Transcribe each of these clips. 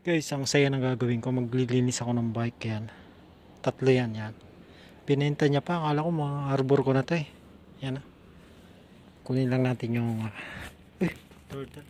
Guys, ang saya ng gagawin ko, maglilinis ako ng bike yan. Tatlo yan, yan. Pinenta niya pa, akala ko mga arbor ko na to eh. Yan ah. Kunin lang natin yung turtle.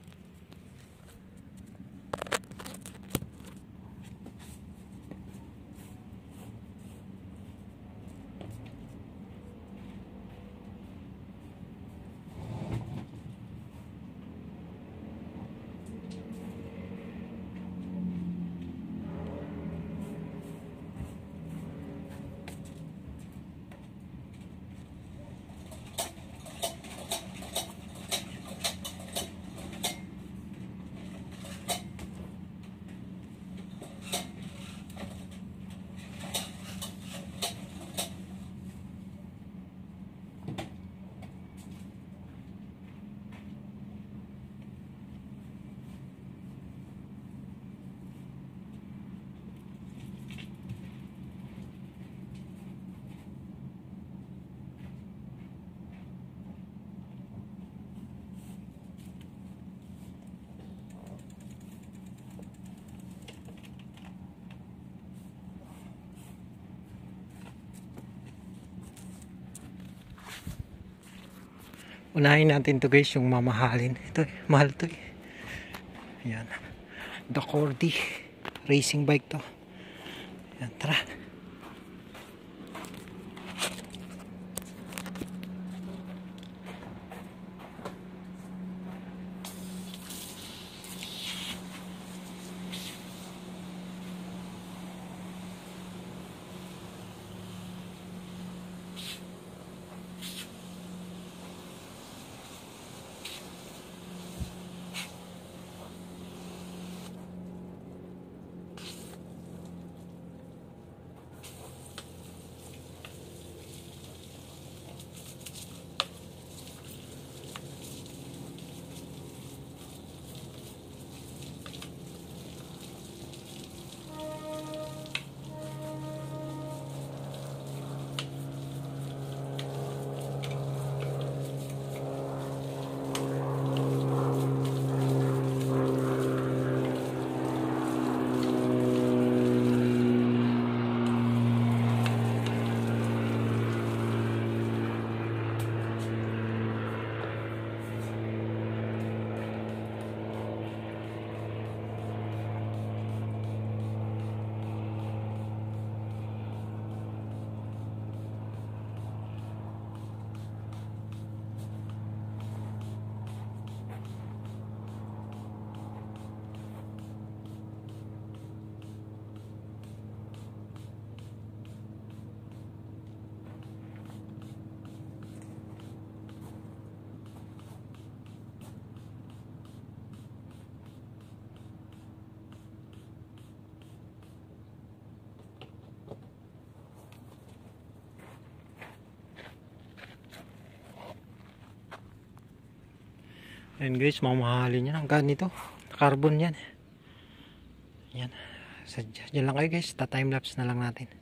Unahin natin to guys, yung mamahalin. Ito eh, mahal to eh. Ayan. The Cordy racing bike to. Ayan, tara. Ayan guys, mamahalin yan. Ang ganito, carbon yan. Yan. Diyan lang kayo guys, ta-timelapse na lang natin.